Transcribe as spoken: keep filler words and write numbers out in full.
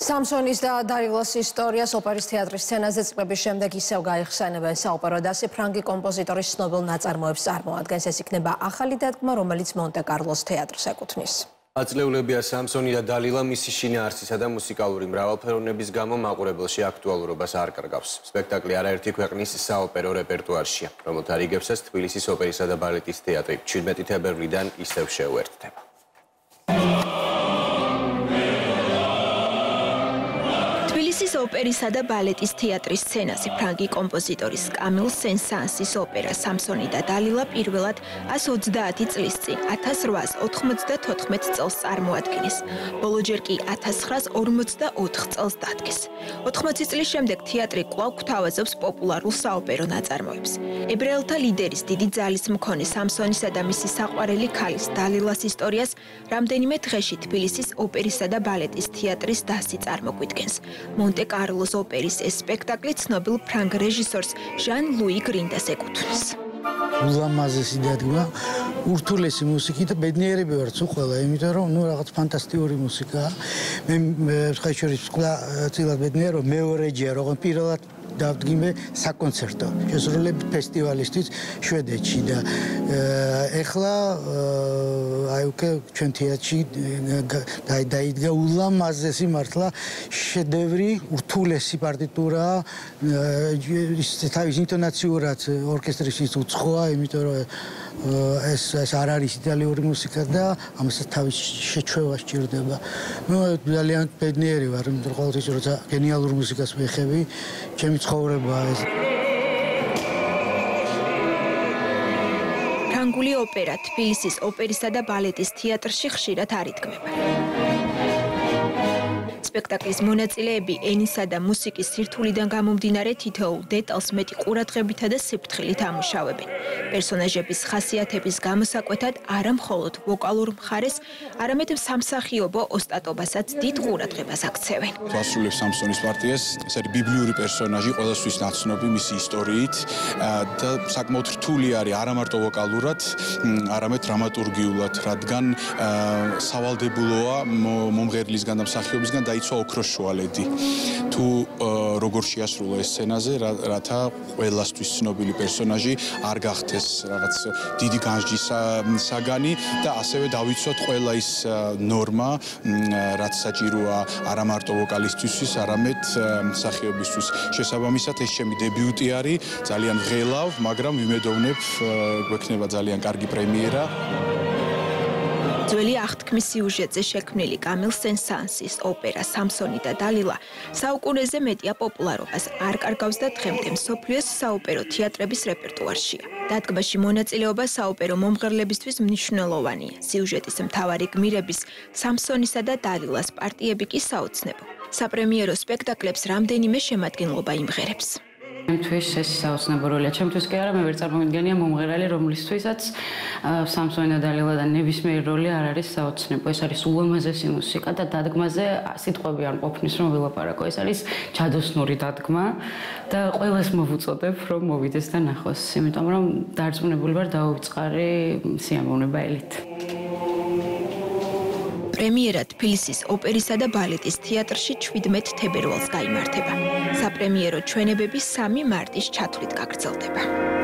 სამსონის და დალილას ისტორიას ოპერის თეატრის სცენაზე წლების შემდეგ ისევ გაიხსენებენ საოპერო დასი ფრანგი კომპოზიტორის ცნობილ ნაწარმოებს წარმოადგენს. ეს იქნება ახალი დადგმა, რომელიც მონტე-კარლოს თეატრს ეკუთვნის. ათწლეულებია სამსონი და დალილა მისი შინაარსისა და მუსიკალური მრავალფეროვნების გამო მაყურებელში აქტუალურობას არ კარგავს. სპექტაკლი არაერთი ქვეყნის საოპერო რეპერტუარშია, რომელთა რიგებსაც თბილისის ოპერისა და ბალეტის თეატრი შვიდმეტი თებერვლიდან ისევ შეუერთდება. თბილისის ოპერისა და ბალეტის თეატრის სცენაზე ფრანგი კომპოზიტორის კამილ სენ-სანსის ოპერა სამსონი და დალილა პირველად ას ოცდაათი წლის წინ ათას რვაას ოთხმოცდათოთხმეტ წელს წარმოადგენს. ბოლო ჯერ კი ათას ცხრაას ორმოცდაოთხ წელს დადგეს. ოთხმოცი წლის შემდეგ თეატრი კვლავ გვთავაზობს პოპულარულ საოპერო ნაწარმოებს. ებრაელთა ლიდერის დიდი ძალის მქონე სამსონისა და მისი საყვარელი ქალის დალილას ისტორიას რამდენიმე დღეში თბილისის ოპერისა და ბალეტის თეატრის დასი წარმოგვიდგენს. მონტე-კარლოს ოპერის ეს სპექტაკლი ცნობილ ფრანგ რეჟისორს ჟან ლუი გრინდას ეკუთვნის. ულამაზესი დადგმა, ურთულესი მუსიკით, ბედნიერები ვართ სულ ყველა, იმიტომ რომ ნუ რაღაც ფანტასტიკური მუსიკაა. მე ხაი შორის წილად ბედნიერ რომ მეორეჯერ როგორ პირველად დავდგიმე საკონცერტო შესრულებით ფესტივალისთვის შვედეთში და ეხლა აი უკვე ჩვენ თეატრში დაიდგა ულამაზესი მართლა შედევრი, ურთულესი პარტიტურა, თავის ინტონაციურად ორკესტრისთვის უცხოა, იმიტომ რომ ეს ეს არ არის იტალიური მუსიკა და ამასაც თავის შეჩვევა სჭირდება. ნუ ძალიან ბედნიერი ვარ, იმიტომ რომ ყოველთვის როცა გენიალურ მუსიკას ვეხები, ჩემი ცხოვრებაა ეს. ფრანგული ოპერა თბილისის ოპერისა და ბალეტის თეატრში ხშირად არ იდგმება. სპექტაკლის მონაწილეები ენისა და მუსიკის სირთულიდან გამომდინარე თითოეულ დეტალს მეტი ყურადღებითა და სიფრთხილით ამუშავებენ. პერსონაჟების ხასიათების გამოსაკვეთად არა მხოლოდ ვოკალურ მხარეს, არამედ სამსახიობო ოსტატობასაც დიდ ყურადღებას აქცევენ. ასრულებს სამსონის პარტიას, ეს არის ბიბლიური პერსონაჟი, ყველასთვის ნაცნობი მისი ისტორიით და საკმაოდ რთული არის არა მარტო ვოკალურად, არამედ დრამატურგიულად, რადგან სავალდებულოა მომღერლისგან და მსახიობისგან დაიცვა ოქროს შუალედი. თუ როგორ შეასრულა ეს სცენაზე, რათა ყველასთვის ცნობილი პერსონაჟი არ გახდეს რაღაც დიდი განსჯის საგანი და ასევე დავიცვათ ყველა ის ნორმა, რაც საჭიროა არა მარტო ვოკალისტისთვის, არამედ მსახიობისთვის. შესაბამისად, ეს ჩემი დებიუტი არის, ძალიან ვღელავ, მაგრამ ვიმედოვნებ გვექნება ძალიან კარგი პრემიერა. ძველი აღთქმის სიუჟეტზე შექმნილი კამილ სენ-სანსის ოპერა სამსონი და დალილა საუკუნეზე მეტია პოპულარობას არ კარგავს და დღემდე მსოფლიოს საოპერო თეატრების რეპერტუარშია. დადგმაში მონაწილეობა საოპერო მომღერლებისთვის მნიშვნელოვანია. სიუჟეტის მთავარი გმირების სამსონისა და დალილას პარტიები კი საოცნებო. საპრემიერო სპექტაკლებს რამდენიმე შემადგენლობა იმღერებს. ჩემთვის ეს საოცნებო როლია. ჩემთვის კი არა, მე ვერ წარმოვიდგენია მომღერალი, რომლისთვისაც სამსონი და დალილა და ნებისმიერი როლი არ არის საოცნებო. ეს არის ულამაზესი მუსიკა და დადგმაზე სიტყვები არ ყოფნის რომ ვილაპარაკო. ეს არის ჯადოსნური დადგმა და ყველას მოვუწოდებ რომ მოვიდეს და ნახოს. იმიტომ რომ დარწმუნებული ვარ დაუვიწყარი სიამოვნებელით. პრემიერა თბილისის ოპერისა და ბალეტის თეატრში შვიდმეტ თებერვალს გაიმართება. საპრემიერო ჩვენებები სამი მარტის ჩათვლით გაგრძელდება.